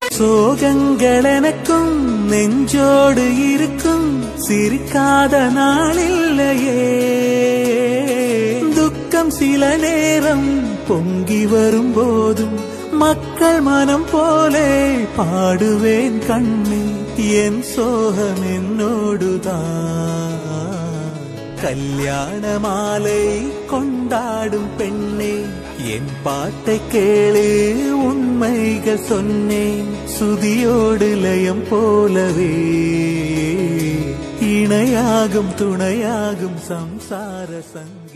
சோகங்கள் எனக்கும் நெஞ்சோடு இருக்கும், சிரிக்காத நாளில்லையே. துக்கம் சில நேரம் பொங்கி வரும்போதும் மக்கள் மனம் போலே பாடுவேன் கண்ணே, என் சோகம் என்னோடுதான். கல்யாண மாலை கொண்டாடும் பெண்ணே, என் பாட்டை கேளு உண்மைகள் சொன்னேன். சுதியோடு லயம் போலவே இணையாகும் துணையாகும் சம்சார சங்க